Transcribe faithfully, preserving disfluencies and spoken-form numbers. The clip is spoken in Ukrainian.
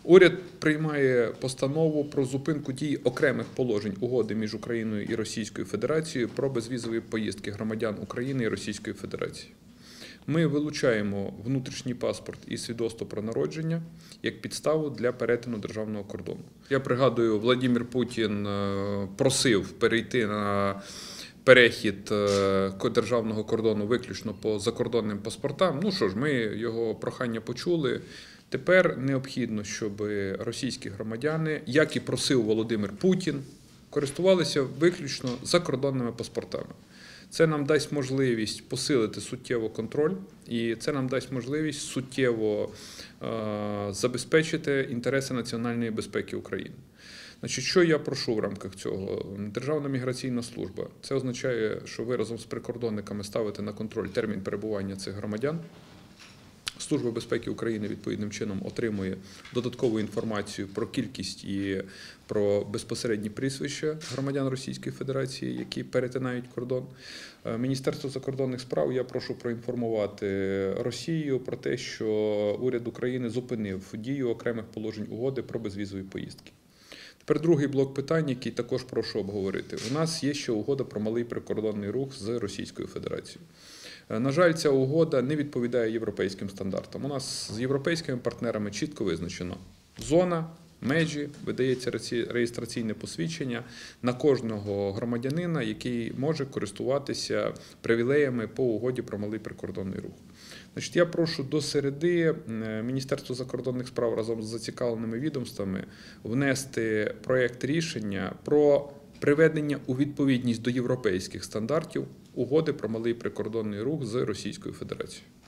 Уряд приймає постанову про зупинку дії окремих положень угоди між Україною і Російською Федерацією про безвізові поїздки громадян України і Російської Федерації. Ми вилучаємо внутрішній паспорт і свідоцтво про народження як підставу для перетину державного кордону. Я пригадую, Владимир Путін просив перейти на перехід державного кордону виключно по закордонним паспортам. Ну що ж, ми його прохання почули. Тепер необхідно, щоб російські громадяни, як і просив Володимир Путін, користувалися виключно закордонними паспортами. Це нам дасть можливість посилити суттєво контроль і це нам дасть можливість суттєво е, забезпечити інтереси національної безпеки України. Значить, що я прошу в рамках цього? Державна міграційна служба. Це означає, що ви разом з прикордонниками ставите на контроль термін перебування цих громадян. Служба безпеки України відповідним чином отримує додаткову інформацію про кількість і про безпосередні прізвища громадян Російської Федерації, які перетинають кордон. Міністерство закордонних справ я прошу проінформувати Росію про те, що уряд України зупинив дію окремих положень угоди про безвізові поїздки. Тепер другий блок питань, який також прошу обговорити. У нас є ще угода про малий прикордонний рух з Російською Федерацією. На жаль, ця угода не відповідає європейським стандартам. У нас з європейськими партнерами чітко визначено зона, межі, видається реєстраційне посвідчення на кожного громадянина, який може користуватися привілеями по угоді про малий прикордонний рух. Значить, я прошу до середи Міністерство закордонних справ разом з зацікавленими відомствами внести проєкт рішення про приведення у відповідність до європейських стандартів угоди про малий прикордонний рух з Російською Федерацією.